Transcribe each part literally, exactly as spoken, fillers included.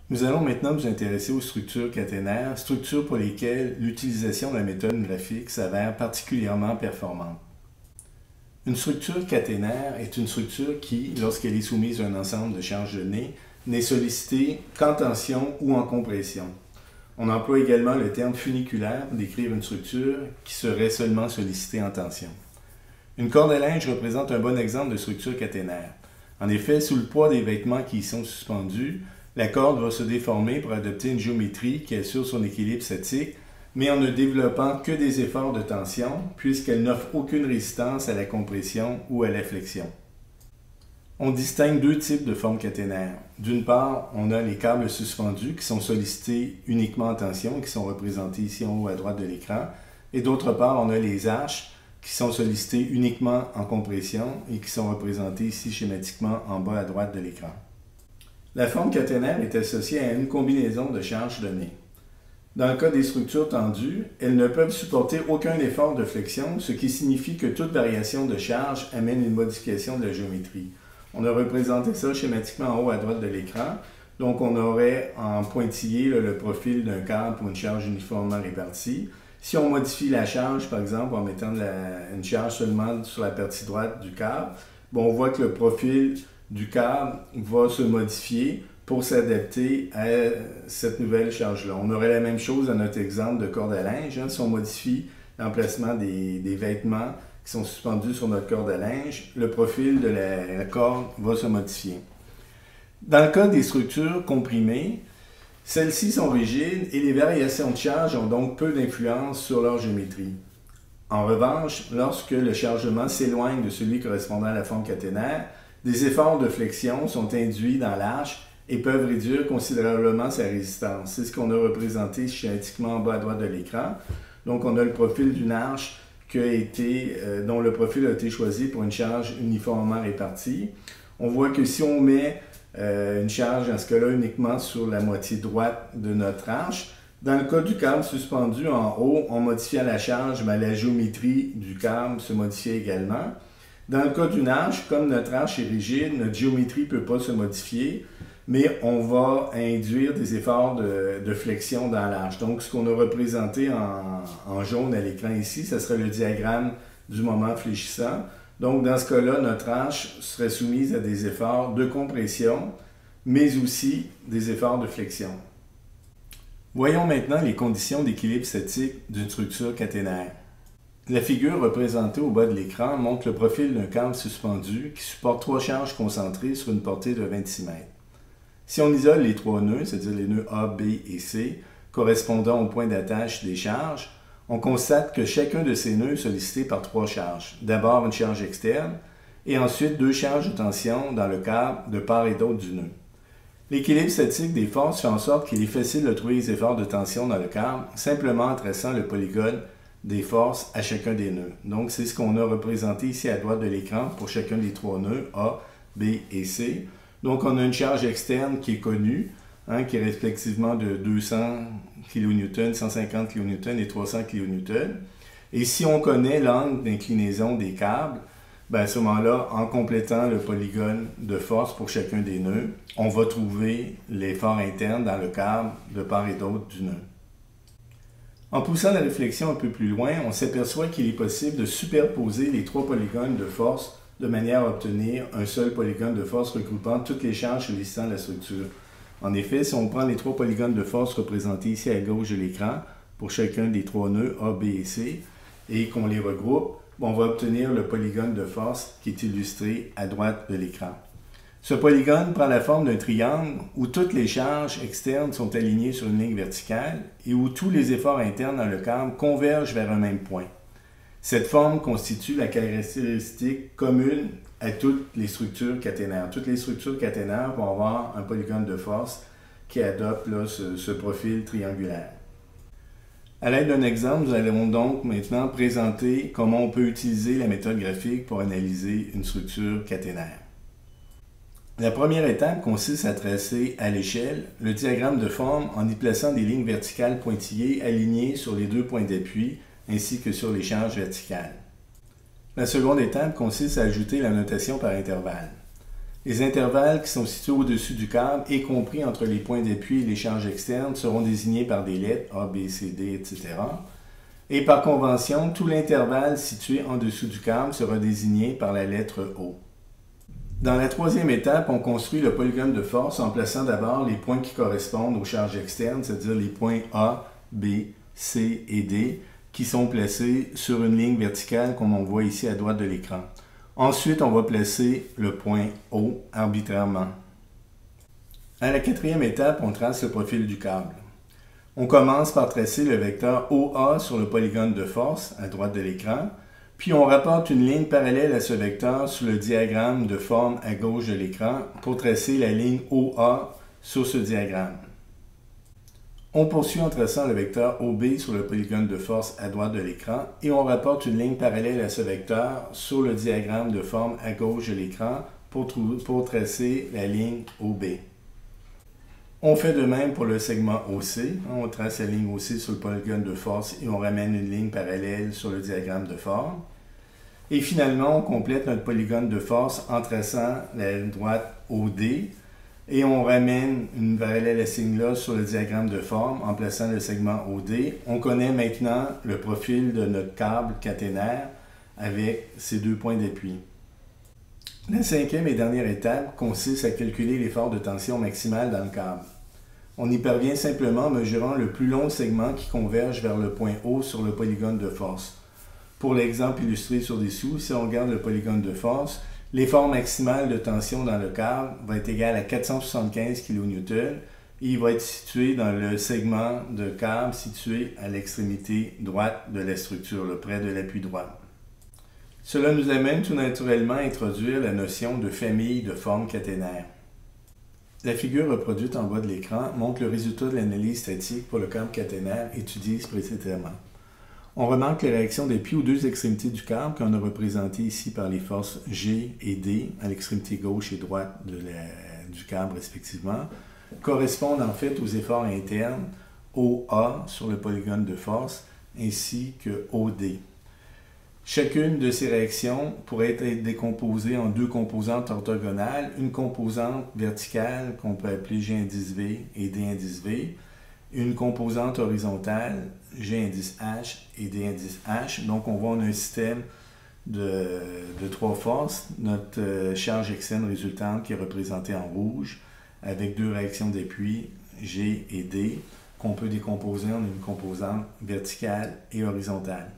Nous allons maintenant nous intéresser aux structures caténaires, structures pour lesquelles l'utilisation de la méthode graphique s'avère particulièrement performante. Une structure caténaire est une structure qui, lorsqu'elle est soumise à un ensemble de charges données, n'est sollicitée qu'en tension ou en compression. On emploie également le terme funiculaire pour décrire une structure qui serait seulement sollicitée en tension. Une corde à linge représente un bon exemple de structure caténaire. En effet, sous le poids des vêtements qui y sont suspendus, la corde va se déformer pour adopter une géométrie qui assure son équilibre statique, mais en ne développant que des efforts de tension, puisqu'elle n'offre aucune résistance à la compression ou à la flexion. On distingue deux types de formes caténaires. D'une part, on a les câbles suspendus qui sont sollicités uniquement en tension, qui sont représentés ici en haut à droite de l'écran, et d'autre part, on a les arches qui sont sollicités uniquement en compression et qui sont représentées ici schématiquement en bas à droite de l'écran. La forme caténaire est associée à une combinaison de charges données. Dans le cas des structures tendues, elles ne peuvent supporter aucun effort de flexion, ce qui signifie que toute variation de charge amène une modification de la géométrie. On a représenté ça schématiquement en haut à droite de l'écran. Donc on aurait en pointillé là, le profil d'un câble pour une charge uniformément répartie. Si on modifie la charge, par exemple, en mettant de la, une charge seulement sur la partie droite du câble, bon, on voit que le profil du câble va se modifier pour s'adapter à cette nouvelle charge-là. On aurait la même chose dans notre exemple de corde à linge. Hein. Si on modifie l'emplacement des, des vêtements qui sont suspendus sur notre corde à linge, le profil de la, la corde va se modifier. Dans le cas des structures comprimées, celles-ci sont rigides et les variations de charge ont donc peu d'influence sur leur géométrie. En revanche, lorsque le chargement s'éloigne de celui correspondant à la forme caténaire, des efforts de flexion sont induits dans l'arche et peuvent réduire considérablement sa résistance. C'est ce qu'on a représenté schématiquement en bas à droite de l'écran. Donc, on a le profil d'une arche qui a été, euh, dont le profil a été choisi pour une charge uniformément répartie. On voit que si on met euh, une charge, dans ce cas-là, uniquement sur la moitié droite de notre arche, dans le cas du câble suspendu en haut, on modifiant la charge, mais la géométrie du câble se modifie également. Dans le cas d'une arche, comme notre arche est rigide, notre géométrie ne peut pas se modifier, mais on va induire des efforts de, de flexion dans l'arche. Donc, ce qu'on a représenté en, en jaune à l'écran ici, ce serait le diagramme du moment fléchissant. Donc, dans ce cas-là, notre arche serait soumise à des efforts de compression, mais aussi des efforts de flexion. Voyons maintenant les conditions d'équilibre statique d'une structure caténaire. La figure représentée au bas de l'écran montre le profil d'un câble suspendu qui supporte trois charges concentrées sur une portée de vingt-six mètres. Si on isole les trois nœuds, c'est-à-dire les nœuds A, B et C, correspondant au point d'attache des charges, on constate que chacun de ces nœuds est sollicité par trois charges. D'abord une charge externe et ensuite deux charges de tension dans le câble de part et d'autre du nœud. L'équilibre statique des forces fait en sorte qu'il est facile de trouver les efforts de tension dans le câble simplement en traçant le polygone des forces à chacun des nœuds. Donc, c'est ce qu'on a représenté ici à droite de l'écran pour chacun des trois nœuds A, B et C. Donc, on a une charge externe qui est connue, hein, qui est respectivement de deux cents kilonewtons, cent cinquante kilonewtons et trois cents kilonewtons. Et si on connaît l'angle d'inclinaison des câbles, ben à ce moment-là, en complétant le polygone de force pour chacun des nœuds, on va trouver l'effort interne dans le câble de part et d'autre du nœud. En poussant la réflexion un peu plus loin, on s'aperçoit qu'il est possible de superposer les trois polygones de force de manière à obtenir un seul polygone de force regroupant toutes les charges sollicitant la structure. En effet, si on prend les trois polygones de force représentés ici à gauche de l'écran pour chacun des trois nœuds A, B et C et qu'on les regroupe, on va obtenir le polygone de force qui est illustré à droite de l'écran. Ce polygone prend la forme d'un triangle où toutes les charges externes sont alignées sur une ligne verticale et où tous les efforts internes dans le câble convergent vers un même point. Cette forme constitue la caractéristique commune à toutes les structures caténaires. Toutes les structures caténaires vont avoir un polygone de force qui adopte là, ce, ce profil triangulaire. À l'aide d'un exemple, nous allons donc maintenant présenter comment on peut utiliser la méthode graphique pour analyser une structure caténaire. La première étape consiste à tracer à l'échelle le diagramme de forme en y plaçant des lignes verticales pointillées alignées sur les deux points d'appui ainsi que sur les charges verticales. La seconde étape consiste à ajouter la notation par intervalle. Les intervalles qui sont situés au-dessus du câble et compris entre les points d'appui et les charges externes seront désignés par des lettres A, B, C, D, et cetera. Et par convention, tout l'intervalle situé en dessous du câble sera désigné par la lettre O. Dans la troisième étape, on construit le polygone de force en plaçant d'abord les points qui correspondent aux charges externes, c'est-à-dire les points A, B, C et D, qui sont placés sur une ligne verticale comme on voit ici à droite de l'écran. Ensuite, on va placer le point O arbitrairement. À la quatrième étape, on trace le profil du câble. On commence par tracer le vecteur O A sur le polygone de force à droite de l'écran, puis on rapporte une ligne parallèle à ce vecteur sur le diagramme de forme à gauche de l'écran pour tracer la ligne O A sur ce diagramme. On poursuit en traçant le vecteur O B sur le polygone de force à droite de l'écran et on rapporte une ligne parallèle à ce vecteur sur le diagramme de forme à gauche de l'écran pour, pour tracer la ligne O B. On fait de même pour le segment O C. On trace la ligne O C sur le polygone de force et on ramène une ligne parallèle sur le diagramme de forme. Et finalement, on complète notre polygone de force en traçant la droite O D. Et on ramène une parallèle à ce signe-là sur le diagramme de forme en plaçant le segment O D. On connaît maintenant le profil de notre câble caténaire avec ces deux points d'appui. La cinquième et dernière étape consiste à calculer l'effort de tension maximale dans le câble. On y parvient simplement en mesurant le plus long segment qui converge vers le point O sur le polygone de force. Pour l'exemple illustré sur-dessous, si on regarde le polygone de force, l'effort maximal de tension dans le câble va être égal à quatre cent soixante-quinze kilonewtons et il va être situé dans le segment de câble situé à l'extrémité droite de la structure, le près de l'appui droit. Cela nous amène tout naturellement à introduire la notion de famille de formes caténaires. La figure reproduite en bas de l'écran montre le résultat de l'analyse statique pour le câble caténaire étudié précédemment. On remarque les réactions d'appui aux deux extrémités du câble qu'on a représentées ici par les forces G et D à l'extrémité gauche et droite de la, du câble respectivement, correspondent en fait aux efforts internes O A sur le polygone de force ainsi que O D. Chacune de ces réactions pourrait être décomposée en deux composantes orthogonales, une composante verticale qu'on peut appeler G indice V et D indice V, une composante horizontale, G indice H et D indice H. Donc, on voit on a un système de, de trois forces. Notre euh, charge externe résultante qui est représentée en rouge avec deux réactions d'appui, G et D, qu'on peut décomposer en une composante verticale et horizontale.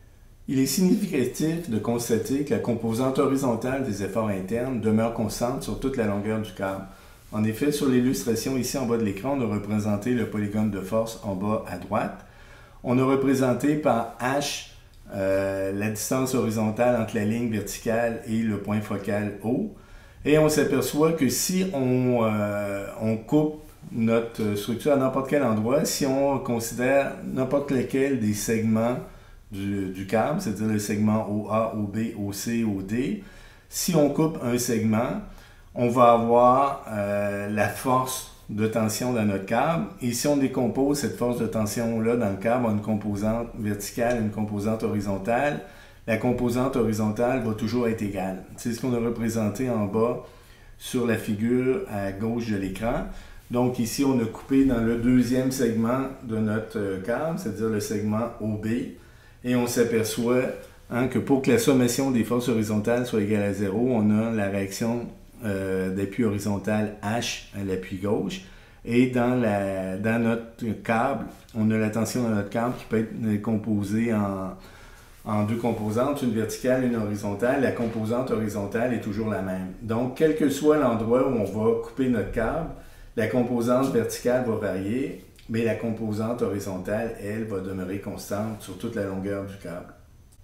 Il est significatif de constater que la composante horizontale des efforts internes demeure constante sur toute la longueur du câble. En effet, sur l'illustration ici en bas de l'écran, on a représenté le polygone de force en bas à droite. On a représenté par H euh, la distance horizontale entre la ligne verticale et le point focal O. Et on s'aperçoit que si on, euh, on coupe notre structure à n'importe quel endroit, si on considère n'importe lequel des segments du, du câble, c'est-à-dire le segment O A, O B, O C, O D, si on coupe un segment, on va avoir euh, la force de tension dans notre câble. Et si on décompose cette force de tension-là dans le câble en une composante verticale et une composante horizontale, la composante horizontale va toujours être égale. C'est ce qu'on a représenté en bas sur la figure à gauche de l'écran. Donc ici, on a coupé dans le deuxième segment de notre câble, c'est-à-dire le segment O B. Et on s'aperçoit hein, que pour que la sommation des forces horizontales soit égale à zéro, on a la réaction Euh, d'appui horizontal H à l'appui gauche. Et dans, la, dans notre câble, on a la tension dans notre câble qui peut être composée en, en deux composantes, une verticale et une horizontale. La composante horizontale est toujours la même. Donc, quel que soit l'endroit où on va couper notre câble, la composante verticale va varier, mais la composante horizontale, elle, va demeurer constante sur toute la longueur du câble.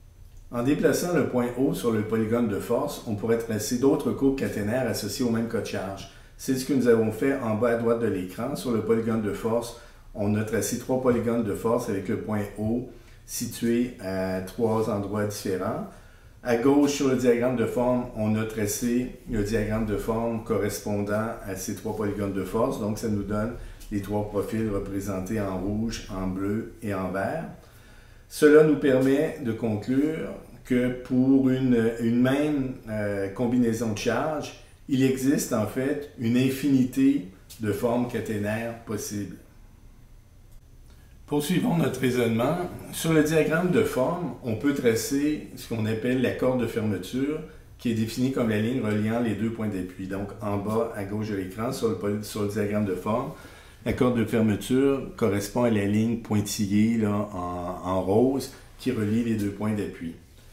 En déplaçant le point O sur le polygone de force, on pourrait tracer d'autres courbes caténaires associées au même cas de charge. C'est ce que nous avons fait en bas à droite de l'écran. Sur le polygone de force, on a tracé trois polygones de force avec le point O situé à trois endroits différents. À gauche, sur le diagramme de forme, on a tracé le diagramme de forme correspondant à ces trois polygones de force. Donc, ça nous donne les trois profils représentés en rouge, en bleu et en vert. Cela nous permet de conclure que pour une, une même euh, combinaison de charges, Il existe en fait une infinité de formes caténaires possibles. Poursuivons notre raisonnement. Sur le diagramme de forme, on peut tracer ce qu'on appelle la corde de fermeture, qui est définie comme la ligne reliant les deux points d'appui. Donc en bas à gauche de l'écran, sur le, sur le diagramme de forme, la corde de fermeture correspond à la ligne pointillée là, en, en rose qui relie les deux points d'appui.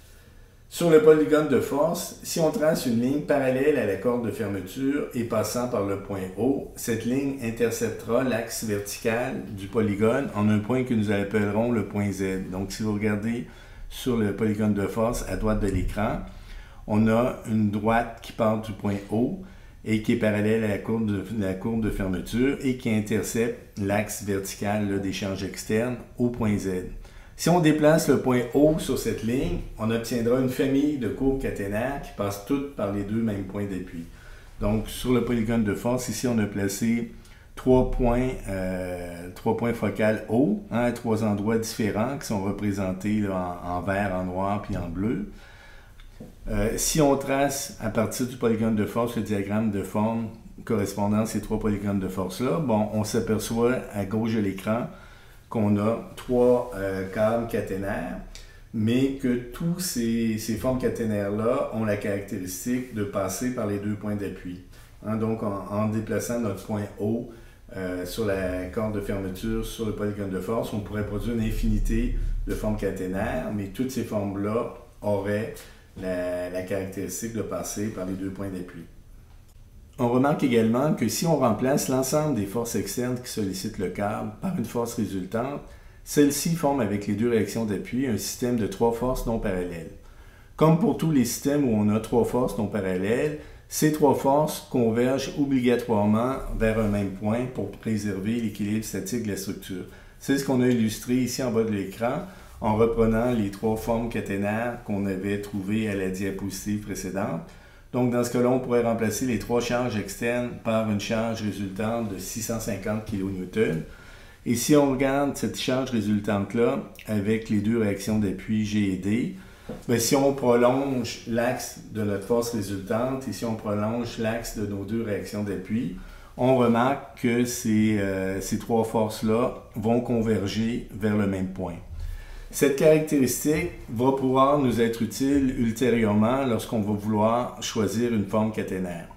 Sur le polygone de force, si on trace une ligne parallèle à la corde de fermeture et passant par le point O, cette ligne interceptera l'axe vertical du polygone en un point que nous appellerons le point Z. Donc si vous regardez sur le polygone de force à droite de l'écran, on a une droite qui part du point O et qui est parallèle à la courbe de, la courbe de fermeture et qui intercepte l'axe vertical là, des charges externes au point Z. Si on déplace le point O sur cette ligne, on obtiendra une famille de courbes caténaires qui passent toutes par les deux mêmes points d'appui. Donc, sur le polygone de force, ici, on a placé trois points, euh, trois points focaux O, hein, à trois endroits différents qui sont représentés là, en, en vert, en noir puis en bleu. Euh, si on trace à partir du polygone de force le diagramme de forme correspondant à ces trois polygones de force-là, bon, on s'aperçoit à gauche de l'écran qu'on a trois euh, câbles caténaires, mais que tous ces, ces formes caténaires-là ont la caractéristique de passer par les deux points d'appui. Hein, donc, en, en déplaçant notre point O euh, sur la corde de fermeture sur le polygone de force, on pourrait produire une infinité de formes caténaires, mais toutes ces formes-là auraient la, la caractéristique de passer par les deux points d'appui. On remarque également que si on remplace l'ensemble des forces externes qui sollicitent le câble par une force résultante, celle-ci forme avec les deux réactions d'appui un système de trois forces non parallèles. Comme pour tous les systèmes où on a trois forces non parallèles, ces trois forces convergent obligatoirement vers un même point pour préserver l'équilibre statique de la structure. C'est ce qu'on a illustré ici en bas de l'écran en reprenant les trois formes caténaires qu'on avait trouvées à la diapositive précédente. Donc, dans ce cas-là, on pourrait remplacer les trois charges externes par une charge résultante de six cent cinquante kilonewtons. Et si on regarde cette charge résultante-là avec les deux réactions d'appui G et D, bien, si on prolonge l'axe de notre force résultante et si on prolonge l'axe de nos deux réactions d'appui, on remarque que ces, euh, ces trois forces-là vont converger vers le même point. Cette caractéristique va pouvoir nous être utile ultérieurement lorsqu'on va vouloir choisir une forme caténaire.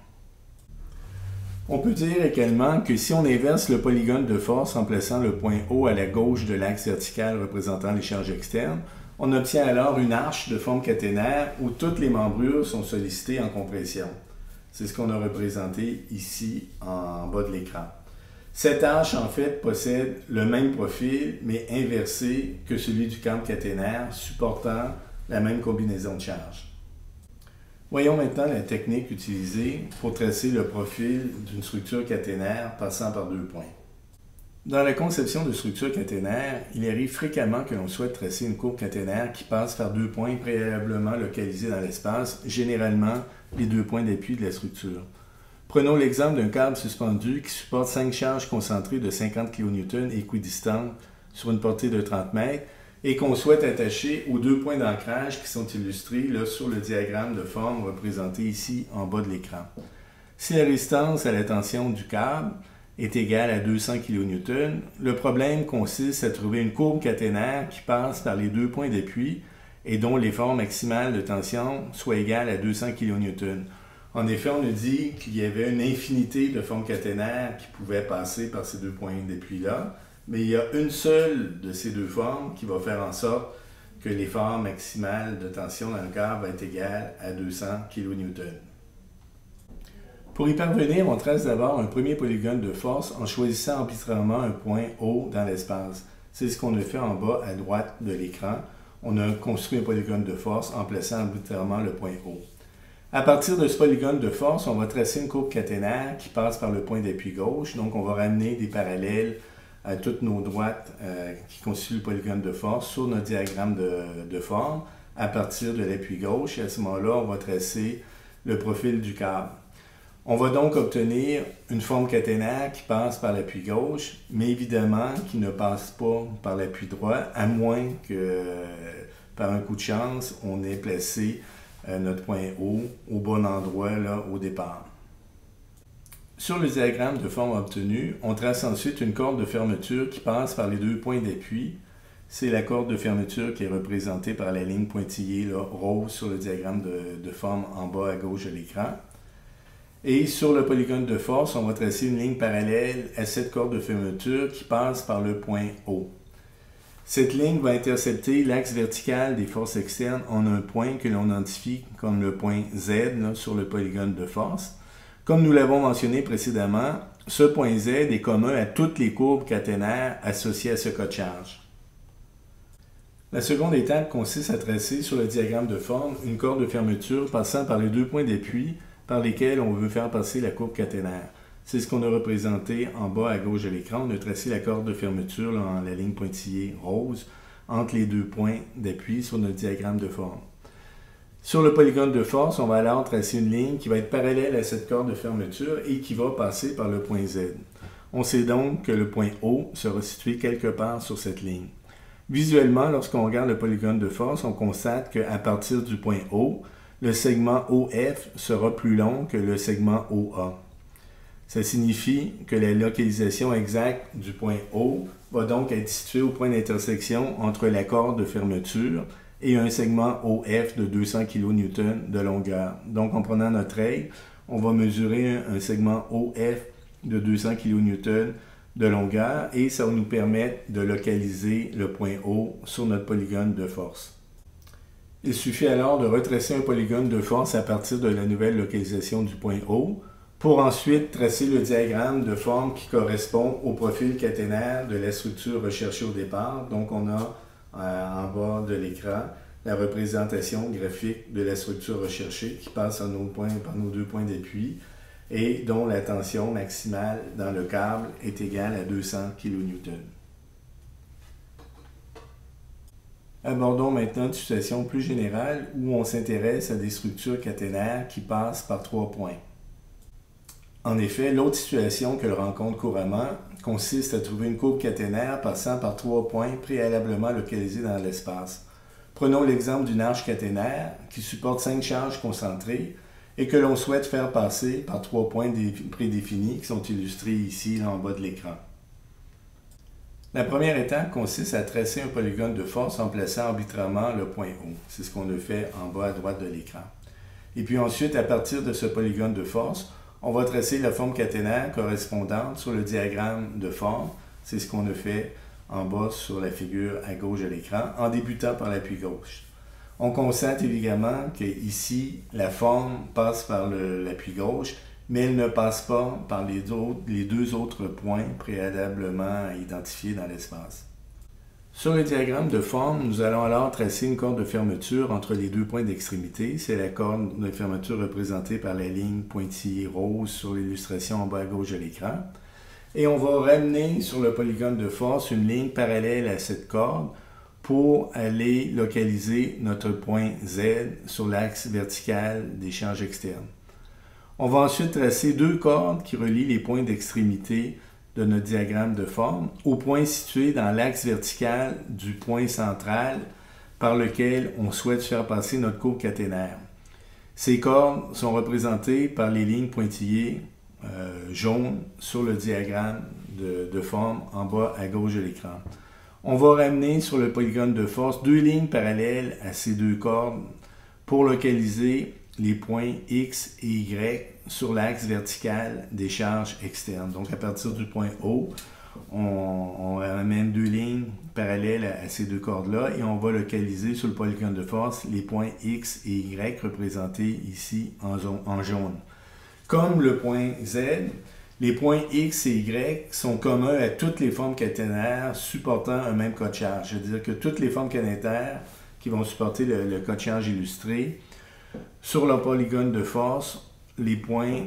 On peut dire également que si on inverse le polygone de force en plaçant le point O à la gauche de l'axe vertical représentant les charges externes, on obtient alors une arche de forme caténaire où toutes les membrures sont sollicitées en compression. C'est ce qu'on a représenté ici en bas de l'écran. Cette arche, en fait, possède le même profil, mais inversé que celui du câble caténaire, supportant la même combinaison de charges. Voyons maintenant la technique utilisée pour tracer le profil d'une structure caténaire passant par deux points. Dans la conception de structures caténaires, il arrive fréquemment que l'on souhaite tracer une courbe caténaire qui passe par deux points préalablement localisés dans l'espace, généralement les deux points d'appui de la structure. Prenons l'exemple d'un câble suspendu qui supporte cinq charges concentrées de cinquante kilonewtons équidistantes sur une portée de trente mètres et qu'on souhaite attacher aux deux points d'ancrage qui sont illustrés là, sur le diagramme de forme représenté ici en bas de l'écran. Si la résistance à la tension du câble est égale à deux cents kilonewtons, le problème consiste à trouver une courbe caténaire qui passe par les deux points d'appui et dont l'effort maximal de tension soit égal à deux cents kilonewtons. En effet, on nous dit qu'il y avait une infinité de formes caténaires qui pouvaient passer par ces deux points d'appui-là, mais il y a une seule de ces deux formes qui va faire en sorte que l'effort maximal de tension dans le câble va être égal à deux cents kilonewtons. Pour y parvenir, on trace d'abord un premier polygone de force en choisissant arbitrairement un point O dans l'espace. C'est ce qu'on a fait en bas à droite de l'écran. On a construit un polygone de force en plaçant arbitrairement le point O. À partir de ce polygone de force, on va tracer une courbe caténaire qui passe par le point d'appui gauche. Donc, on va ramener des parallèles à toutes nos droites euh, qui constituent le polygone de force sur notre diagramme de, de forme à partir de l'appui gauche. Et à ce moment-là, on va tracer le profil du câble. On va donc obtenir une forme caténaire qui passe par l'appui gauche, mais évidemment qui ne passe pas par l'appui droit, à moins que, euh, par un coup de chance, on ait placé notre point O au bon endroit là, au départ. Sur le diagramme de forme obtenu, on trace ensuite une corde de fermeture qui passe par les deux points d'appui. C'est la corde de fermeture qui est représentée par la ligne pointillée là, rose sur le diagramme de, de forme en bas à gauche de l'écran. Et sur le polygone de force, on va tracer une ligne parallèle à cette corde de fermeture qui passe par le point O. Cette ligne va intercepter l'axe vertical des forces externes en un point que l'on identifie comme le point Z là, sur le polygone de force. Comme nous l'avons mentionné précédemment, ce point Z est commun à toutes les courbes caténaires associées à ce cas de charge. La seconde étape consiste à tracer sur le diagramme de forme une corde de fermeture passant par les deux points d'appui par lesquels on veut faire passer la courbe caténaire. C'est ce qu'on a représenté en bas à gauche de l'écran. On a tracé la corde de fermeture là, en la ligne pointillée rose entre les deux points d'appui sur notre diagramme de forme. Sur le polygone de force, on va alors tracer une ligne qui va être parallèle à cette corde de fermeture et qui va passer par le point Z. On sait donc que le point O sera situé quelque part sur cette ligne. Visuellement, lorsqu'on regarde le polygone de force, on constate qu'à partir du point O, le segment O F sera plus long que le segment O A. Ça signifie que la localisation exacte du point O va donc être située au point d'intersection entre la corde de fermeture et un segment O F de deux cents kilonewtons de longueur. Donc, en prenant notre règle, on va mesurer un segment O F de deux cents kilonewtons de longueur et ça va nous permettre de localiser le point O sur notre polygone de force. Il suffit alors de retracer un polygone de force à partir de la nouvelle localisation du point O pour ensuite tracer le diagramme de forme qui correspond au profil caténaire de la structure recherchée au départ. Donc, on a en bas de l'écran la représentation graphique de la structure recherchée qui passe par nos, points, par nos deux points d'appui et dont la tension maximale dans le câble est égale à deux cents kilonewtons. Abordons maintenant une situation plus générale où on s'intéresse à des structures caténaires qui passent par trois points. En effet, l'autre situation que l'on rencontre couramment consiste à trouver une courbe caténaire passant par trois points préalablement localisés dans l'espace. Prenons l'exemple d'une arche caténaire qui supporte cinq charges concentrées et que l'on souhaite faire passer par trois points prédéfinis qui sont illustrés ici là, en bas de l'écran. La première étape consiste à tracer un polygone de force en plaçant arbitrairement le point O. C'est ce qu'on a fait en bas à droite de l'écran. Et puis ensuite, à partir de ce polygone de force, on va tracer la forme caténaire correspondante sur le diagramme de forme. C'est ce qu'on a fait en bas sur la figure à gauche de l'écran, en débutant par l'appui gauche. On constate évidemment qu'ici, la forme passe par l'appui gauche, mais elle ne passe pas par les, autres, les deux autres points préalablement identifiés dans l'espace. Sur le diagramme de forme, nous allons alors tracer une corde de fermeture entre les deux points d'extrémité. C'est la corde de fermeture représentée par la ligne pointillée rose sur l'illustration en bas à gauche de l'écran. Et on va ramener sur le polygone de force une ligne parallèle à cette corde pour aller localiser notre point Z sur l'axe vertical des charges externes. On va ensuite tracer deux cordes qui relient les points d'extrémité de notre diagramme de forme au point situé dans l'axe vertical du point central par lequel on souhaite faire passer notre courbe caténaire. Ces cordes sont représentées par les lignes pointillées euh, jaunes sur le diagramme de, de forme en bas à gauche de l'écran. On va ramener sur le polygone de force deux lignes parallèles à ces deux cordes pour localiser les points X et Y sur l'axe vertical des charges externes. Donc, à partir du point O, on, on ramène deux lignes parallèles à, à ces deux cordes-là et on va localiser sur le polygone de force les points X et Y représentés ici en, zone, en jaune. Comme le point Z, les points X et Y sont communs à toutes les formes caténaires supportant un même cas de charge. C'est-à-dire que toutes les formes caténaires qui vont supporter le, le cas de charge illustré, sur le polygone de force, les points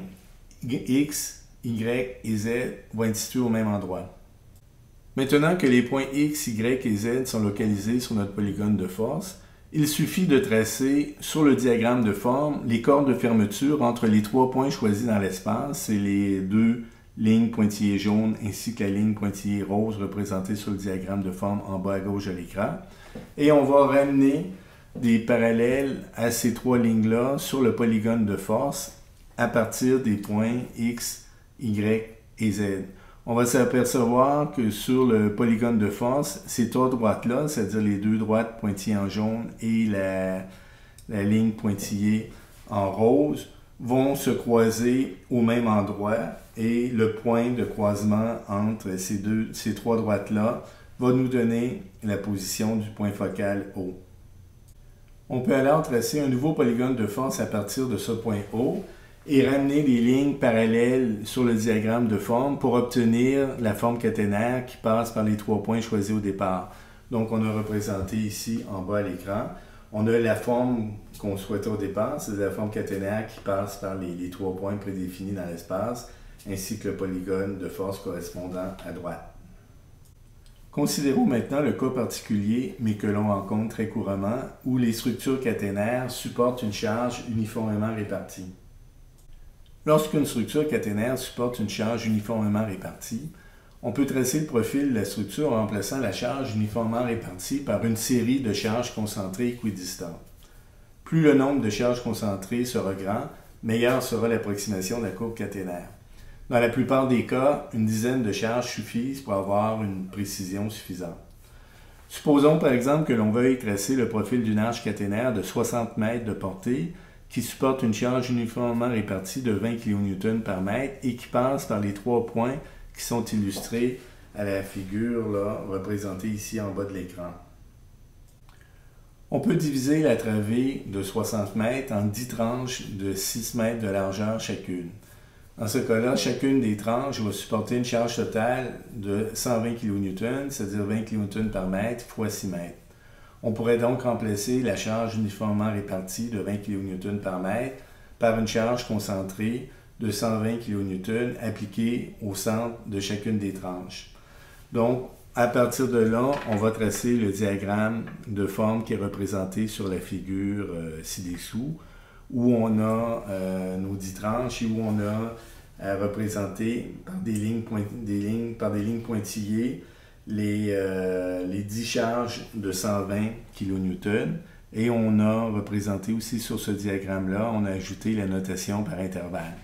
X, Y et Z vont être situés au même endroit. Maintenant que les points X, Y et Z sont localisés sur notre polygone de force, il suffit de tracer sur le diagramme de forme les cordes de fermeture entre les trois points choisis dans l'espace. C'est les deux lignes pointillées jaunes ainsi que la ligne pointillée rose représentée sur le diagramme de forme en bas à gauche de l'écran. Et on va ramener des parallèles à ces trois lignes-là sur le polygone de force à partir des points X, Y et Z. On va s'apercevoir que sur le polygone de force, ces trois droites-là, c'est-à-dire les deux droites pointillées en jaune et la, la ligne pointillée en rose, vont se croiser au même endroit et le point de croisement entre ces, deux, ces trois droites-là va nous donner la position du point focal O. On peut alors tracer un nouveau polygone de force à partir de ce point O et ramener des lignes parallèles sur le diagramme de forme pour obtenir la forme caténaire qui passe par les trois points choisis au départ. Donc, on a représenté ici en bas à l'écran, on a la forme qu'on souhaitait au départ, c'est la forme caténaire qui passe par les, les trois points prédéfinis dans l'espace, ainsi que le polygone de force correspondant à droite. Considérons maintenant le cas particulier, mais que l'on rencontre très couramment, où les structures caténaires supportent une charge uniformément répartie. Lorsqu'une structure caténaire supporte une charge uniformément répartie, on peut tracer le profil de la structure en remplaçant la charge uniformément répartie par une série de charges concentrées équidistantes. Plus le nombre de charges concentrées sera grand, meilleure sera l'approximation de la courbe caténaire. Dans la plupart des cas, une dizaine de charges suffisent pour avoir une précision suffisante. Supposons par exemple que l'on veuille tracer le profil d'une arche caténaire de soixante mètres de portée qui supporte une charge uniformément répartie de vingt kilonewtons par mètre et qui passe par les trois points qui sont illustrés à la figure là, représentée ici en bas de l'écran. On peut diviser la travée de soixante mètres en dix tranches de six mètres de largeur chacune. Dans ce cas-là, chacune des tranches va supporter une charge totale de cent vingt kilonewtons, c'est-à-dire vingt kilonewtons par mètre fois six mètres. On pourrait donc remplacer la charge uniformément répartie de vingt kilonewtons par mètre par une charge concentrée de cent vingt kilonewtons appliquée au centre de chacune des tranches. Donc, à partir de là, on va tracer le diagramme de forme qui est représenté sur la figure euh, ci-dessous, où on a euh, nos dix tranches et où on a à représenter par des lignes, point, des lignes, par des lignes pointillées les, euh, les dix charges de cent vingt kilonewtons. Et on a représenté aussi sur ce diagramme-là, on a ajouté la notation par intervalle.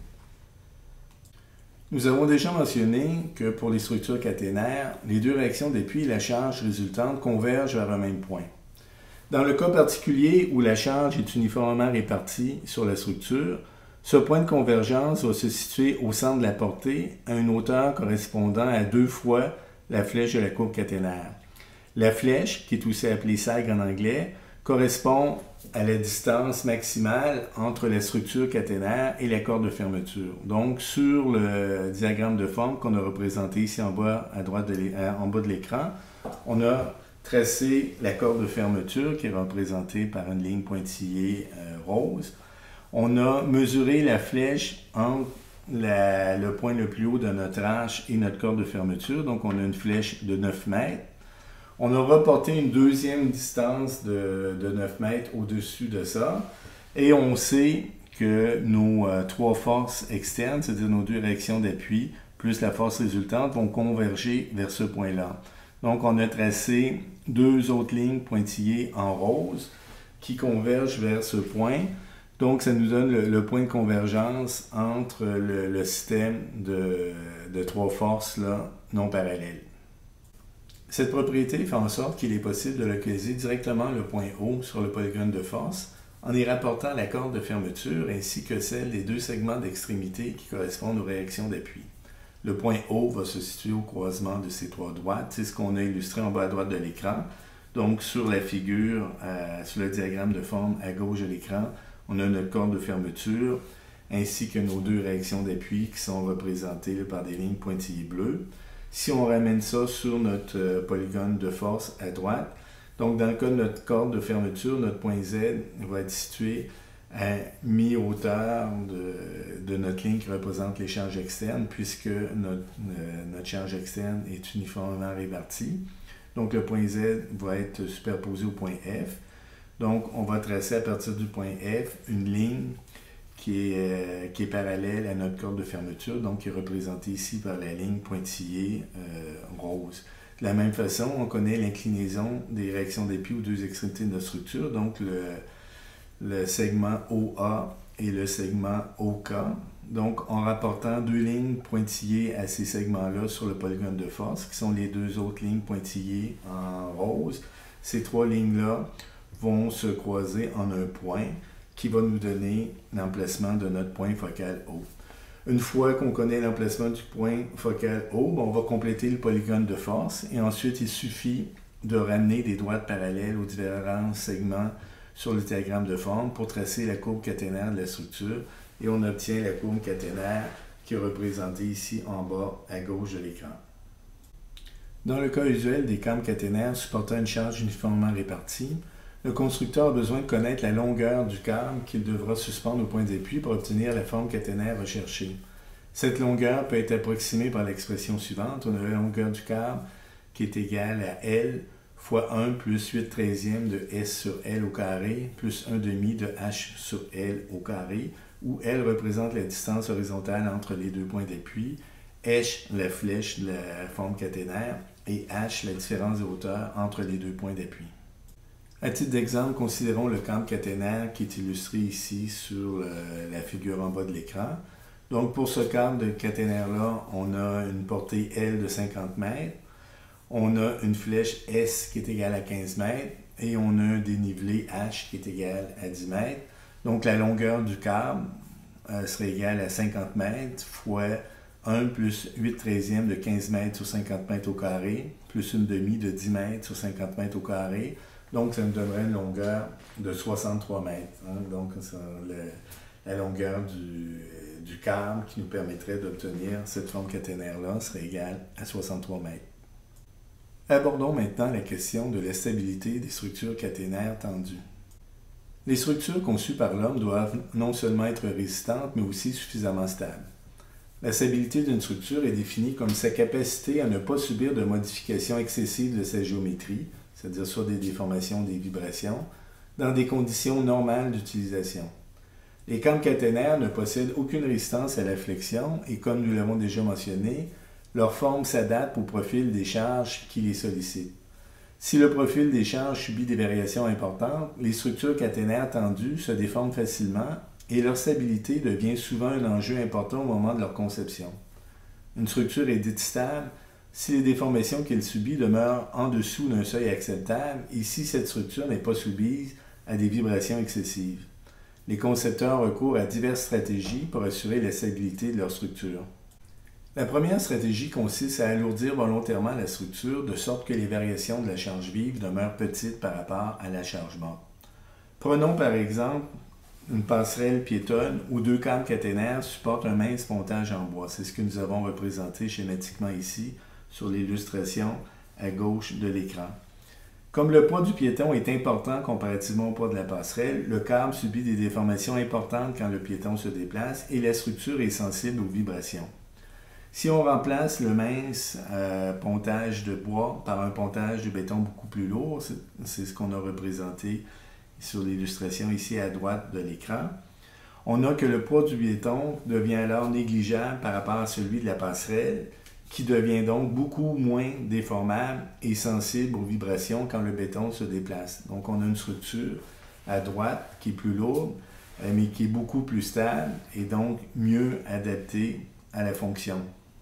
Nous avons déjà mentionné que pour les structures caténaires, les deux réactions d'appui et la charge résultante convergent vers un même point. Dans le cas particulier où la charge est uniformément répartie sur la structure, ce point de convergence va se situer au centre de la portée à une hauteur correspondant à deux fois la flèche de la courbe caténaire. La flèche, qui est aussi appelée sag en anglais, correspond à la distance maximale entre la structure caténaire et la corde de fermeture. Donc, sur le diagramme de forme qu'on a représenté ici en bas à droite de en bas de l'écran, on a tracé la corde de fermeture qui est représentée par une ligne pointillée euh, rose. On a mesuré la flèche entre la, le point le plus haut de notre arche et notre corde de fermeture. Donc, on a une flèche de neuf mètres. On a reporté une deuxième distance de, de neuf mètres au-dessus de ça. Et on sait que nos euh, trois forces externes, c'est-à-dire nos deux réactions d'appui, plus la force résultante, vont converger vers ce point-là. Donc, on a tracé deux autres lignes pointillées en rose qui convergent vers ce point. Donc, ça nous donne le, le point de convergence entre le, le système de, de trois forces là, non parallèles. Cette propriété fait en sorte qu'il est possible de localiser directement le point O sur le polygone de force en y rapportant la corde de fermeture ainsi que celle des deux segments d'extrémité qui correspondent aux réactions d'appui. Le point O va se situer au croisement de ces trois droites. C'est ce qu'on a illustré en bas à droite de l'écran. Donc, sur la figure, euh, sur le diagramme de forme à gauche de l'écran, on a notre corde de fermeture ainsi que nos deux réactions d'appui qui sont représentées là, par des lignes pointillées bleues. Si on ramène ça sur notre euh, polygone de force à droite, donc dans le cas de notre corde de fermeture, notre point Z va être situé à mi-hauteur de, de notre ligne qui représente les charges externes, puisque notre, euh, notre charge externe est uniformément répartie. Donc le point Z va être superposé au point F. Donc on va tracer à partir du point F une ligne qui est, euh, qui est parallèle à notre corde de fermeture, donc qui est représentée ici par la ligne pointillée euh, rose. De la même façon, on connaît l'inclinaison des réactions d'appui aux deux extrémités de notre structure, donc le, le segment O A et le segment O K. Donc, en rapportant deux lignes pointillées à ces segments-là sur le polygone de force, qui sont les deux autres lignes pointillées en rose, ces trois lignes-là vont se croiser en un point qui va nous donner l'emplacement de notre point focal O. Une fois qu'on connaît l'emplacement du point focal O, on va compléter le polygone de force et ensuite il suffit de ramener des droites parallèles aux différents segments sur le diagramme de forme pour tracer la courbe caténaire de la structure et on obtient la courbe caténaire qui est représentée ici en bas à gauche de l'écran. Dans le cas usuel des câbles caténaires supportant une charge uniformément répartie, le constructeur a besoin de connaître la longueur du câble qu'il devra suspendre au point d'appui pour obtenir la forme caténaire recherchée. Cette longueur peut être approximée par l'expression suivante. On a la longueur du câble qui est égale à L fois un plus huit treizièmes de S sur L au carré plus un demi de H sur L au carré, où L représente la distance horizontale entre les deux points d'appui, H la flèche de la forme caténaire et H la différence de hauteur entre les deux points d'appui. À titre d'exemple, considérons le câble caténaire qui est illustré ici sur euh, la figure en bas de l'écran. Donc pour ce câble de caténaire-là, on a une portée L de cinquante mètres, on a une flèche S qui est égale à quinze mètres et on a un dénivelé H qui est égal à dix mètres. Donc la longueur du câble euh, serait égale à cinquante mètres fois un plus huit treizièmes de quinze mètres sur cinquante mètres au carré, plus une demi de dix mètres sur cinquante mètres au carré. Donc, ça nous donnerait une longueur de soixante-trois mètres. Hein? Donc, c'est le, la longueur du, du câble qui nous permettrait d'obtenir cette forme caténaire-là serait égale à soixante-trois mètres. Abordons maintenant la question de la stabilité des structures caténaires tendues. Les structures conçues par l'homme doivent non seulement être résistantes, mais aussi suffisamment stables. La stabilité d'une structure est définie comme sa capacité à ne pas subir de modifications excessives de sa géométrie, c'est-à-dire soit des déformations, des vibrations, dans des conditions normales d'utilisation. Les câbles caténaires ne possèdent aucune résistance à la flexion et comme nous l'avons déjà mentionné, leur forme s'adapte au profil des charges qui les sollicitent. Si le profil des charges subit des variations importantes, les structures caténaires tendues se déforment facilement et leur stabilité devient souvent un enjeu important au moment de leur conception. Une structure est dite stable si les déformations qu'elle subit demeurent en dessous d'un seuil acceptable et si cette structure n'est pas soumise à des vibrations excessives. Les concepteurs recourent à diverses stratégies pour assurer la stabilité de leur structure. La première stratégie consiste à alourdir volontairement la structure de sorte que les variations de la charge vive demeurent petites par rapport à la charge morte. Prenons par exemple une passerelle piétonne où deux câbles caténaires supportent un mince pontage en bois. C'est ce que nous avons représenté schématiquement ici sur l'illustration à gauche de l'écran. Comme le poids du piéton est important comparativement au poids de la passerelle, le câble subit des déformations importantes quand le piéton se déplace et la structure est sensible aux vibrations. Si on remplace le mince euh, pontage de bois par un pontage de béton beaucoup plus lourd, c'est ce qu'on a représenté sur l'illustration ici à droite de l'écran, on a que le poids du béton devient alors négligeable par rapport à celui de la passerelle, qui devient donc beaucoup moins déformable et sensible aux vibrations quand le béton se déplace. Donc on a une structure à droite qui est plus lourde, mais qui est beaucoup plus stable et donc mieux adaptée à la fonction.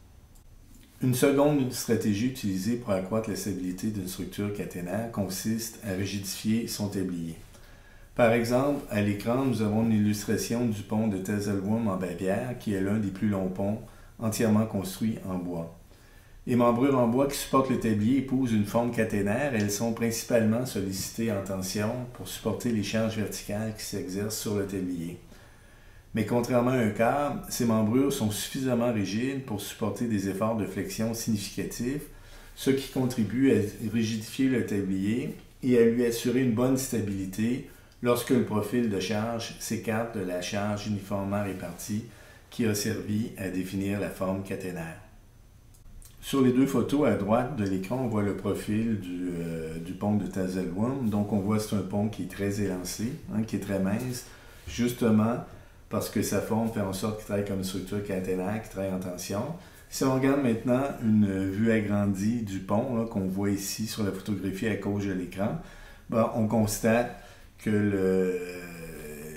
Une seconde stratégie utilisée pour accroître la stabilité d'une structure caténaire consiste à rigidifier son tablier. Par exemple, à l'écran, nous avons une illustration du pont de Tesselwurm en Bavière, qui est l'un des plus longs ponts entièrement construits en bois. Les membrures en bois qui supportent le tablier épousent une forme caténaire. Elles sont principalement sollicitées en tension pour supporter les charges verticales qui s'exercent sur le tablier. Mais contrairement à un câble, ces membrures sont suffisamment rigides pour supporter des efforts de flexion significatifs, ce qui contribue à rigidifier le tablier et à lui assurer une bonne stabilité lorsque le profil de charge s'écarte de la charge uniformément répartie qui a servi à définir la forme caténaire. Sur les deux photos à droite de l'écran, on voit le profil du, euh, du pont de Tesselwurm. Donc on voit que c'est un pont qui est très élancé, hein, qui est très mince, justement parce que sa forme fait en sorte qu'il travaille comme une structure caténaire, qui travaille en tension. Si on regarde maintenant une vue agrandie du pont, qu'on voit ici sur la photographie à gauche de l'écran, ben, on constate que le,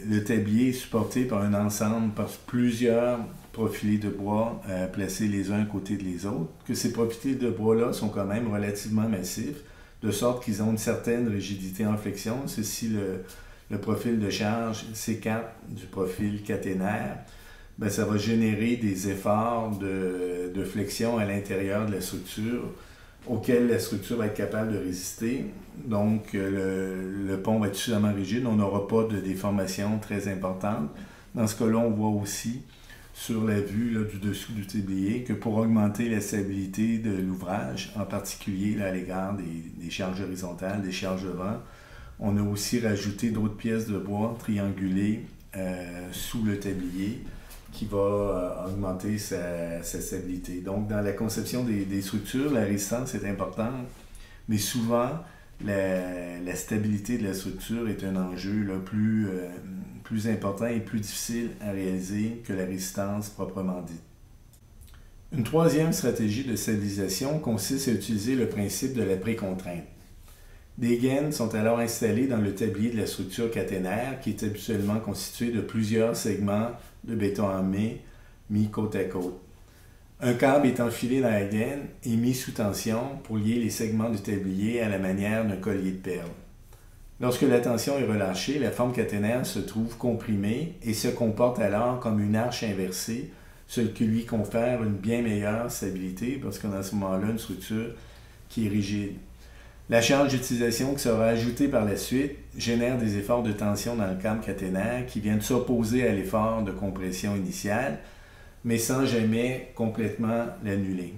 le tablier est supporté par un ensemble, par plusieurs profilés de bois euh, placés les uns à côté de les autres, que ces profilés de bois-là sont quand même relativement massifs, de sorte qu'ils ont une certaine rigidité en flexion. C'est si le, le profil de charge s'écarte du profil caténaire, bien, ça va générer des efforts de, de flexion à l'intérieur de la structure auxquels la structure va être capable de résister. Donc, le, le pont va être suffisamment rigide, on n'aura pas de déformation très importante. Dans ce cas-là, on voit aussi sur la vue là, du dessous du tablier que pour augmenter la stabilité de l'ouvrage, en particulier là, à l'égard des, des charges horizontales, des charges de vent, on a aussi rajouté d'autres pièces de bois triangulées euh, sous le tablier qui va euh, augmenter sa, sa stabilité. Donc, dans la conception des, des structures, la résistance est importante, mais souvent, la, la stabilité de la structure est un enjeu là, plus, euh, plus important et plus difficile à réaliser que la résistance proprement dite. Une troisième stratégie de stabilisation consiste à utiliser le principe de la précontrainte. Des gaines sont alors installées dans le tablier de la structure caténaire qui est habituellement constitué de plusieurs segments de béton armé mis côte à côte. Un câble est enfilé dans la gaine et mis sous tension pour lier les segments du tablier à la manière d'un collier de perles. Lorsque la tension est relâchée, la forme caténaire se trouve comprimée et se comporte alors comme une arche inversée, ce qui lui confère une bien meilleure stabilité parce qu'on a à ce moment-là une structure qui est rigide. La charge d'utilisation qui sera ajoutée par la suite génère des efforts de tension dans le câble caténaire qui viennent s'opposer à l'effort de compression initial, mais sans jamais complètement l'annuler.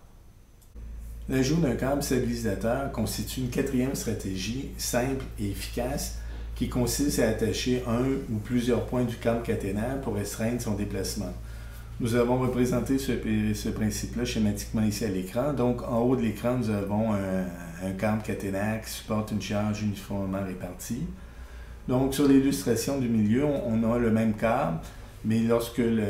L'ajout d'un câble stabilisateur constitue une quatrième stratégie simple et efficace qui consiste à attacher un ou plusieurs points du câble caténaire pour restreindre son déplacement. Nous avons représenté ce, ce principe-là schématiquement ici à l'écran. Donc, en haut de l'écran, nous avons un, un câble caténaire qui supporte une charge uniformément répartie. Donc, sur l'illustration du milieu, on, on a le même câble, mais lorsque le,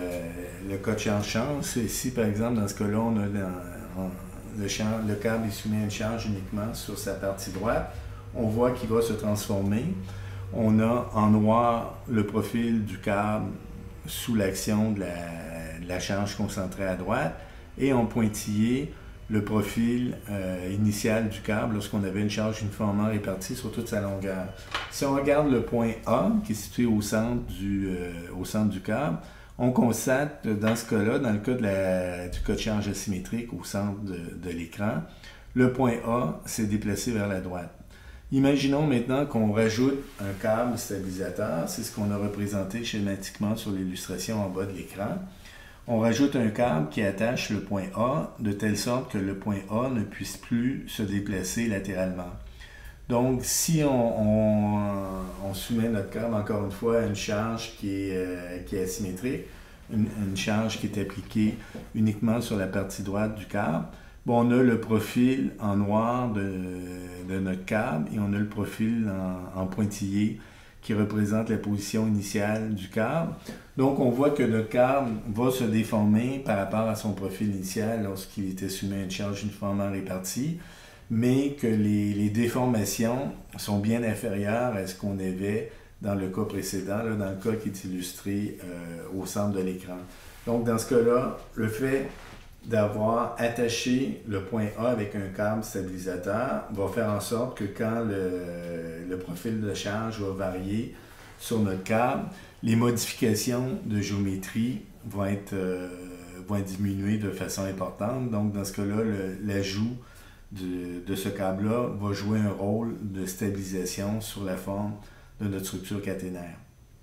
le cas de charge change, ici, par exemple, dans ce cas-là, on a le, on, le, champ, le câble est soumis à une charge uniquement sur sa partie droite. On voit qu'il va se transformer. On a en noir le profil du câble sous l'action de la, de la charge concentrée à droite, et en pointillé le profil euh, initial du câble lorsqu'on avait une charge uniformément répartie sur toute sa longueur. Si on regarde le point A, qui est situé au centre du, euh, au centre du câble, on constate dans ce cas-là, dans le cas de la, du cas de charge asymétrique au centre de, de l'écran, le point A s'est déplacé vers la droite. Imaginons maintenant qu'on rajoute un câble stabilisateur, c'est ce qu'on a représenté schématiquement sur l'illustration en bas de l'écran. On rajoute un câble qui attache le point A de telle sorte que le point A ne puisse plus se déplacer latéralement. Donc, si on, on, on soumet notre câble encore une fois à une charge qui est, euh, qui est asymétrique, une, une charge qui est appliquée uniquement sur la partie droite du câble, bon, on a le profil en noir de, de notre câble et on a le profil en, en pointillé qui représente la position initiale du câble. Donc, on voit que notre câble va se déformer par rapport à son profil initial lorsqu'il était soumis à une charge uniformément répartie, mais que les, les déformations sont bien inférieures à ce qu'on avait dans le cas précédent, là, dans le cas qui est illustré euh, au centre de l'écran. Donc, dans ce cas-là, le fait d'avoir attaché le point A avec un câble stabilisateur va faire en sorte que quand le, le profil de charge va varier sur notre câble, les modifications de géométrie vont être, euh, vont être diminuées de façon importante. Donc, dans ce cas-là, l'ajout de, de ce câble-là va jouer un rôle de stabilisation sur la forme de notre structure caténaire.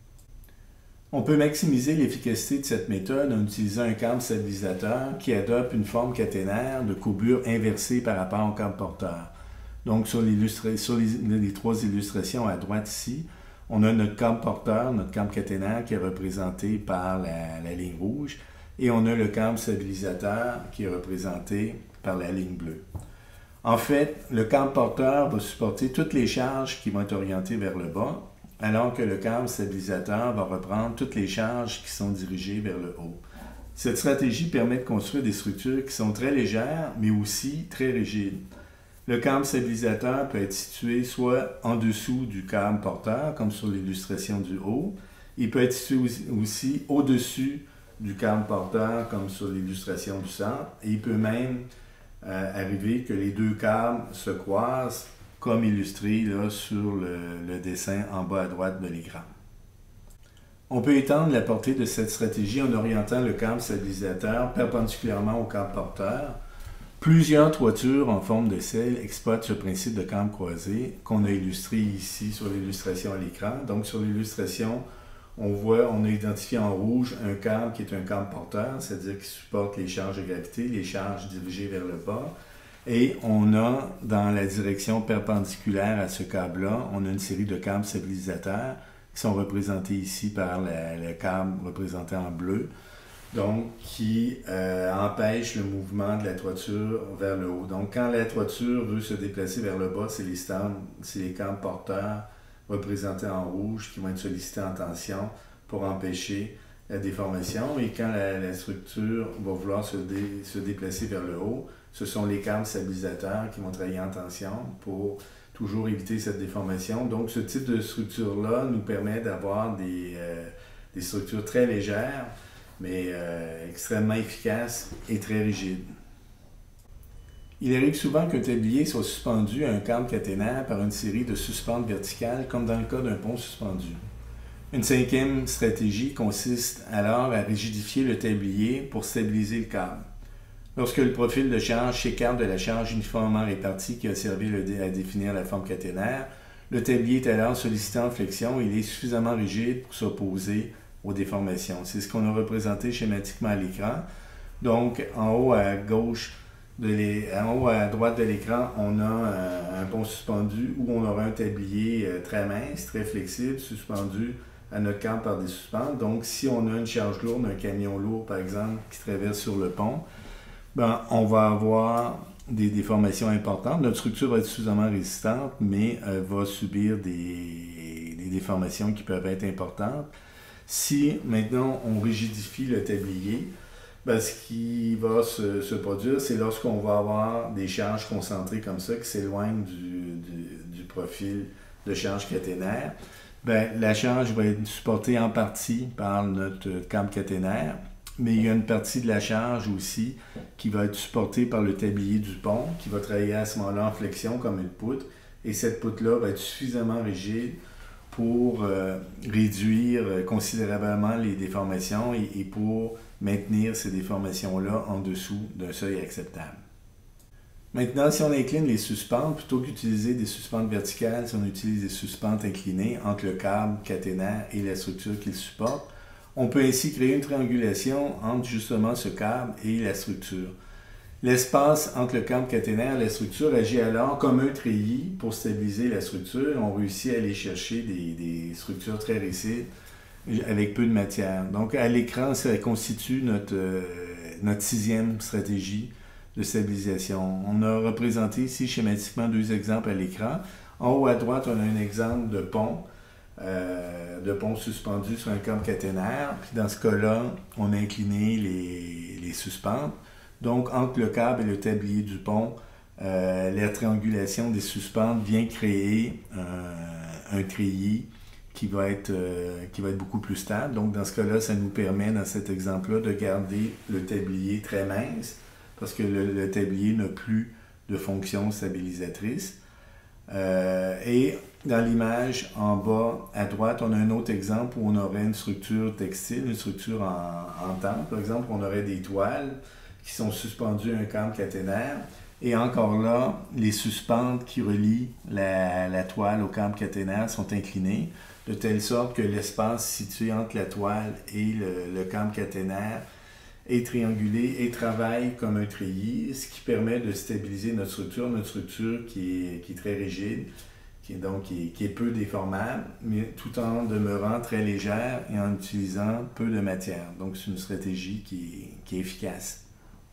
On peut maximiser l'efficacité de cette méthode en utilisant un câble stabilisateur qui adopte une forme caténaire de courbure inversée par rapport au câble porteur. Donc, sur, sur les, les trois illustrations à droite ici, on a notre câble porteur, notre câble caténaire qui est représenté par la, la ligne rouge, et on a le câble stabilisateur qui est représenté par la ligne bleue. En fait, le câble porteur va supporter toutes les charges qui vont être orientées vers le bas, alors que le câble stabilisateur va reprendre toutes les charges qui sont dirigées vers le haut. Cette stratégie permet de construire des structures qui sont très légères, mais aussi très rigides. Le câble stabilisateur peut être situé soit en dessous du câble porteur, comme sur l'illustration du haut. Il peut être situé aussi au-dessus du câble porteur, comme sur l'illustration du centre. Et il peut même euh, arriver que les deux câbles se croisent, comme illustré là, sur le, le dessin en bas à droite de l'écran. On peut étendre la portée de cette stratégie en orientant le câble stabilisateur perpendiculairement au câble porteur. Plusieurs toitures en forme de selle exploitent ce principe de câble croisé qu'on a illustré ici sur l'illustration à l'écran. Donc sur l'illustration, on voit, on a identifié en rouge un câble qui est un câble porteur, c'est-à-dire qui supporte les charges de gravité, les charges dirigées vers le bas. Et on a, dans la direction perpendiculaire à ce câble-là, on a une série de câbles stabilisateurs qui sont représentés ici par la, le câble représenté en bleu, donc qui euh, empêche le mouvement de la toiture vers le haut. Donc quand la toiture veut se déplacer vers le bas, c'est les, c'est les câbles porteurs représentés en rouge qui vont être sollicités en tension pour empêcher la déformation. Et quand la, la structure va vouloir se, dé, se déplacer vers le haut, ce sont les câbles stabilisateurs qui vont travailler en tension pour toujours éviter cette déformation. Donc ce type de structure-là nous permet d'avoir des, euh, des structures très légères, mais euh, extrêmement efficaces et très rigides. Il arrive souvent qu'un tablier soit suspendu à un câble caténaire par une série de suspentes verticales, comme dans le cas d'un pont suspendu. Une cinquième stratégie consiste alors à rigidifier le tablier pour stabiliser le câble. Lorsque le profil de charge s'écarte de la charge uniformément répartie qui a servi à définir la forme caténaire, le tablier est alors sollicité en flexion et il est suffisamment rigide pour s'opposer aux déformations. C'est ce qu'on a représenté schématiquement à l'écran. Donc, en haut à gauche, de les, en haut à droite de l'écran, on a un, un pont suspendu où on aura un tablier très mince, très flexible, suspendu à notre câble par des suspentes. Donc, si on a une charge lourde, un camion lourd par exemple, qui traverse sur le pont, ben, on va avoir des déformations importantes. Notre structure va être suffisamment résistante, mais elle va subir des, des déformations qui peuvent être importantes. Si maintenant on rigidifie le tablier, ben, ce qui va se, se produire, c'est lorsqu'on va avoir des charges concentrées comme ça qui s'éloignent du, du, du profil de charge caténaire, ben, la charge va être supportée en partie par notre câble caténaire, mais il y a une partie de la charge aussi qui va être supportée par le tablier du pont, qui va travailler à ce moment-là en flexion comme une poutre, et cette poutre-là va être suffisamment rigide pour euh, réduire considérablement les déformations et, et pour maintenir ces déformations-là en dessous d'un seuil acceptable. Maintenant, si on incline les suspentes, plutôt qu'utiliser des suspentes verticales, si on utilise des suspentes inclinées entre le câble caténaire et la structure qu'il supporte, on peut ainsi créer une triangulation entre justement ce câble et la structure. L'espace entre le câble caténaire et la structure agit alors comme un treillis pour stabiliser la structure. On réussit à aller chercher des, des structures très rigides avec peu de matière. Donc à l'écran, ça constitue notre, euh, notre sixième stratégie de stabilisation. On a représenté ici schématiquement deux exemples à l'écran. En haut à droite, on a un exemple de pont. Euh, de pont suspendu sur un câble caténaire. Puis dans ce cas-là, on a incliné les, les suspentes. Donc, entre le câble et le tablier du pont, euh, la triangulation des suspentes vient créer un, un treillis qui va, être, euh, qui va être beaucoup plus stable. Donc, dans ce cas-là, ça nous permet, dans cet exemple-là, de garder le tablier très mince parce que le, le tablier n'a plus de fonction stabilisatrice. Euh, et dans l'image en bas à droite, on a un autre exemple où on aurait une structure textile, une structure en, en tente. Par exemple, on aurait des toiles qui sont suspendues à un câble caténaire. Et encore là, les suspentes qui relient la, la toile au câble caténaire sont inclinées, de telle sorte que l'espace situé entre la toile et le, le câble caténaire est triangulé et travaille comme un treillis, ce qui permet de stabiliser notre structure, notre structure qui est, qui est très rigide, qui est donc qui est, qui est peu déformable, mais tout en demeurant très légère et en utilisant peu de matière. Donc c'est une stratégie qui est, qui est efficace.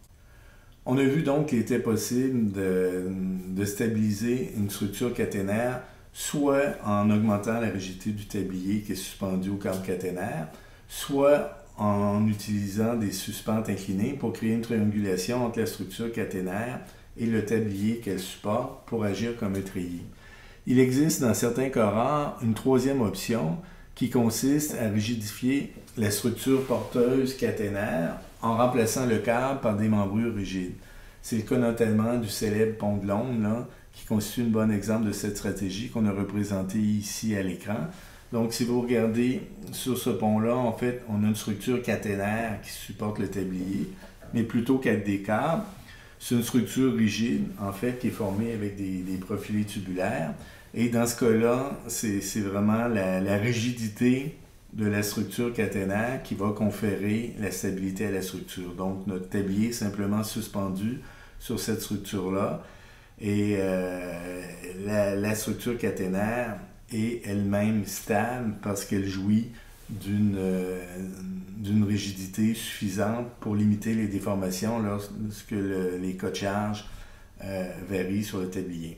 On a vu donc qu'il était possible de, de stabiliser une structure caténaire soit en augmentant la rigidité du tablier qui est suspendu au câble caténaire, soit en utilisant des suspentes inclinées pour créer une triangulation entre la structure caténaire et le tablier qu'elle supporte pour agir comme un treillis. Il existe dans certains cas rares une troisième option qui consiste à rigidifier la structure porteuse caténaire en remplaçant le câble par des membrures rigides. C'est le cas notamment du célèbre pont de Londres, là, qui constitue un bon exemple de cette stratégie qu'on a représentée ici à l'écran. Donc, si vous regardez sur ce pont-là, en fait, on a une structure caténaire qui supporte le tablier, mais plutôt qu'avec des câbles, c'est une structure rigide, en fait, qui est formée avec des, des profilés tubulaires. Et dans ce cas-là, c'est vraiment la, la rigidité de la structure caténaire qui va conférer la stabilité à la structure. Donc, notre tablier est simplement suspendu sur cette structure-là. Et euh, la, la structure caténaire est elle-même stable parce qu'elle jouit d'une euh, d'une rigidité suffisante pour limiter les déformations lorsque le, les cas de charge euh, varient sur le tablier.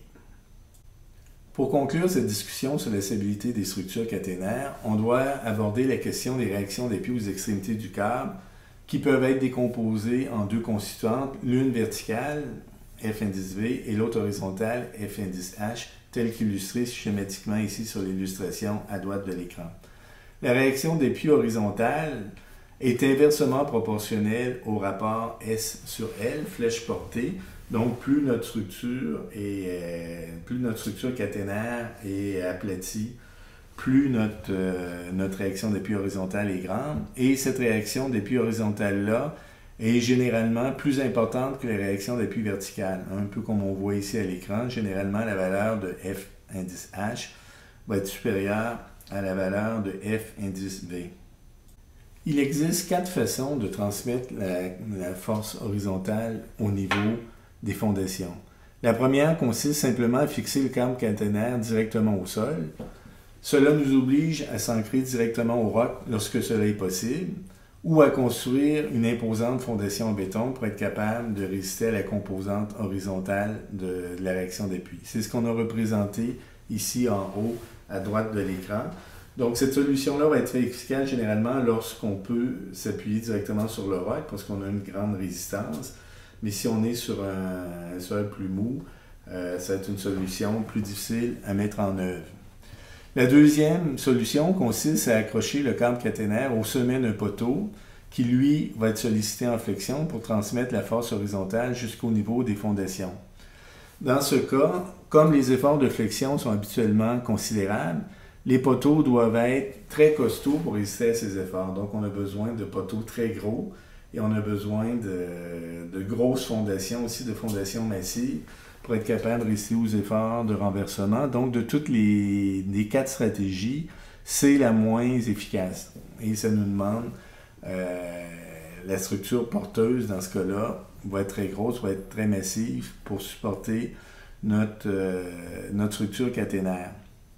Pour conclure cette discussion sur la stabilité des structures caténaires, on doit aborder la question des réactions d'appui aux extrémités du câble qui peuvent être décomposées en deux constituantes, l'une verticale, F indice V, et l'autre horizontale, F indice H, tel qu'illustré schématiquement ici sur l'illustration à droite de l'écran. La réaction d'appui horizontale est inversement proportionnelle au rapport S sur L, flèche portée. Donc, plus notre structure est, euh, plus notre structure caténaire est aplatie, plus notre, euh, notre réaction d'appui horizontale est grande. Et cette réaction d'appui horizontale-là est généralement plus importante que la réaction d'appui verticale. Un peu comme on voit ici à l'écran, généralement la valeur de F indice H va être supérieure à la valeur de F indice V. Il existe quatre façons de transmettre la, la force horizontale au niveau des fondations. La première consiste simplement à fixer le câble caténaire directement au sol. Cela nous oblige à s'ancrer directement au roc lorsque cela est possible, ou à construire une imposante fondation en béton pour être capable de résister à la composante horizontale de, de la réaction d'appui. C'est ce qu'on a représenté ici en haut à droite de l'écran. Donc cette solution-là va être efficace généralement lorsqu'on peut s'appuyer directement sur le roc parce qu'on a une grande résistance. Mais si on est sur un, un sol plus mou, euh, ça va être une solution plus difficile à mettre en œuvre. La deuxième solution consiste à accrocher le câble caténaire au sommet d'un poteau qui, lui, va être sollicité en flexion pour transmettre la force horizontale jusqu'au niveau des fondations. Dans ce cas, comme les efforts de flexion sont habituellement considérables, les poteaux doivent être très costauds pour résister à ces efforts. Donc, on a besoin de poteaux très gros et on a besoin de, de grosses fondations, aussi de fondations massives, pour être capable de résister aux efforts de renversement. Donc, de toutes les, les quatre stratégies, c'est la moins efficace. Et ça nous demande, euh, la structure porteuse, dans ce cas-là, va être très grosse, va être très massive pour supporter notre, euh, notre structure caténaire.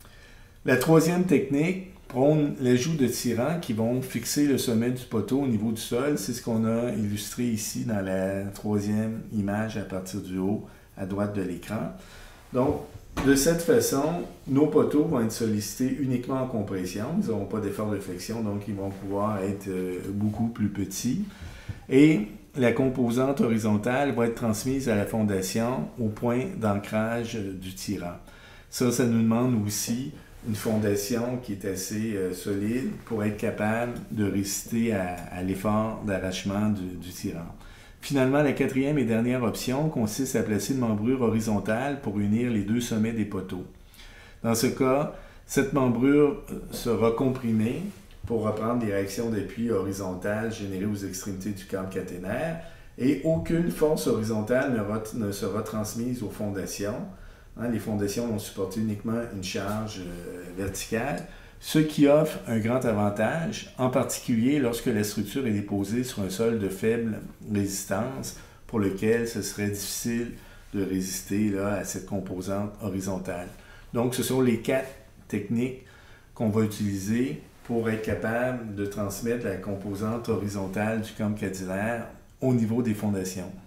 La troisième technique prône l'ajout de tirants qui vont fixer le sommet du poteau au niveau du sol. C'est ce qu'on a illustré ici dans la troisième image à partir du haut à droite de l'écran. Donc, de cette façon, nos poteaux vont être sollicités uniquement en compression. Ils n'auront pas d'effort de flexion, donc ils vont pouvoir être beaucoup plus petits. Et la composante horizontale va être transmise à la fondation au point d'ancrage du tirant. Ça, ça nous demande aussi une fondation qui est assez euh, solide pour être capable de résister à, à l'effort d'arrachement du, du tirant. Finalement, la quatrième et dernière option consiste à placer une membrure horizontale pour unir les deux sommets des poteaux. Dans ce cas, cette membrure sera comprimée pour reprendre les réactions d'appui horizontales générées aux extrémités du câble caténaire et aucune force horizontale ne, ne sera transmise aux fondations. Hein, les fondations vont supporter uniquement une charge euh, verticale, ce qui offre un grand avantage, en particulier lorsque la structure est déposée sur un sol de faible résistance, pour lequel ce serait difficile de résister là, à cette composante horizontale. Donc, ce sont les quatre techniques qu'on va utiliser pour être capable de transmettre la composante horizontale du câble caténaire au niveau des fondations.